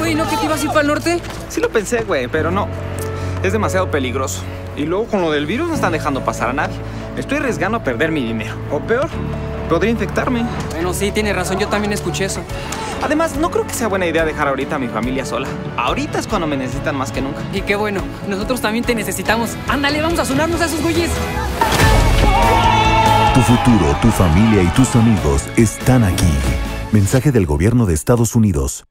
güey, ¿no que te ibas a ir para el norte? Sí lo pensé, güey, pero no. Es demasiado peligroso. Y luego con lo del virus no están dejando pasar a nadie. Me estoy arriesgando a perder mi dinero. O peor, podría infectarme. Bueno, sí, tienes razón, yo también escuché eso. Además, no creo que sea buena idea dejar ahorita a mi familia sola. Ahorita es cuando me necesitan más que nunca. Y qué bueno, nosotros también te necesitamos. Ándale, vamos a sonarnos a esos güeyes. Tu futuro, tu familia y tus amigos están aquí. Mensaje del Gobierno de Estados Unidos.